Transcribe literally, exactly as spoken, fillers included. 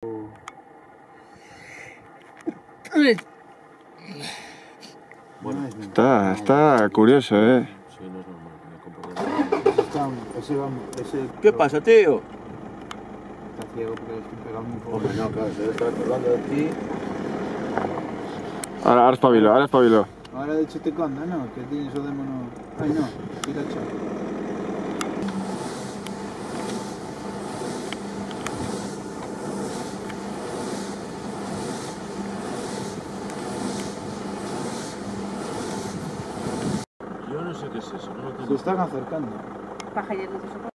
Bueno, Está, está curioso, eh. sí, no es normal. Me Está, ese, vamos, ese, ¿Qué pasa, tío? Está ciego porque le estoy pegando un poco. Hombre, no, claro, se debe estar acordando de ti. Ahora, ahora espabilo, ahora espabilo. Ahora de hecho te conda, ¿no? Que tienes o demono... Ay, no, tira chao. Yo no sé qué es eso, no lo tengo. Se están acercando. Paja y el